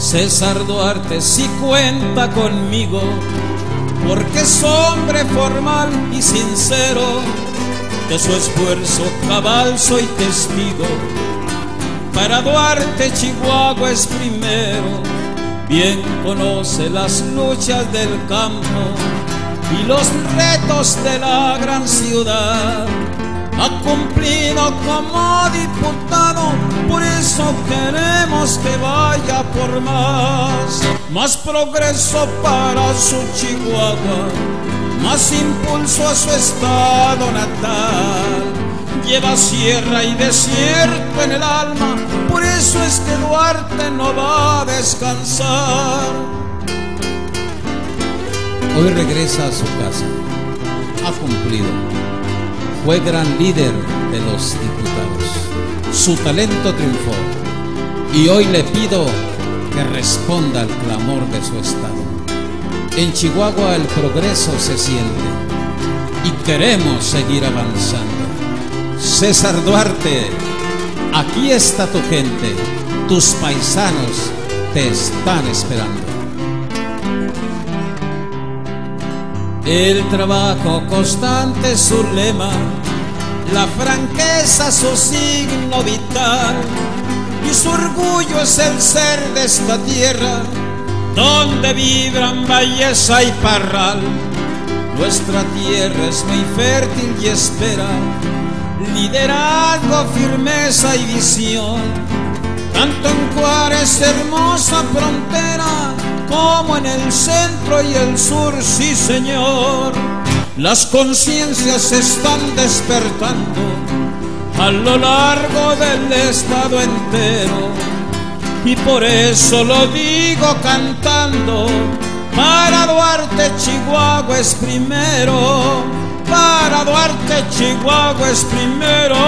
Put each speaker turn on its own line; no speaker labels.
César Duarte sí cuenta conmigo, porque es hombre formal y sincero. De su esfuerzo cabal soy testigo. Para Duarte Chihuahua es primero. Bien conoce las luchas del campo y los retos de la gran ciudad. Ha cumplido como diputado, por eso queremos que vaya por más progreso para su Chihuahua, más impulso a su estado natal. Lleva sierra y desierto en el alma, por eso es que Duarte no va a descansar.
Hoy regresa a su casa, ha cumplido. Fue gran líder de los diputados, su talento triunfó y hoy le pido que responda al clamor de su estado. En Chihuahua el progreso se siente y queremos seguir avanzando. César Duarte, aquí está tu gente, tus paisanos te están esperando.
El trabajo constante es su lema, la franqueza su signo vital, y su orgullo es el ser de esta tierra, donde vibran belleza y parral. Nuestra tierra es muy fértil y espera liderazgo, firmeza y visión, tanto en Juárez, hermosa frontera, como en el centro y el sur, sí señor. Las conciencias se están despertando a lo largo del estado entero, y por eso lo digo cantando: para Duarte Chihuahua es primero, para Duarte Chihuahua es primero.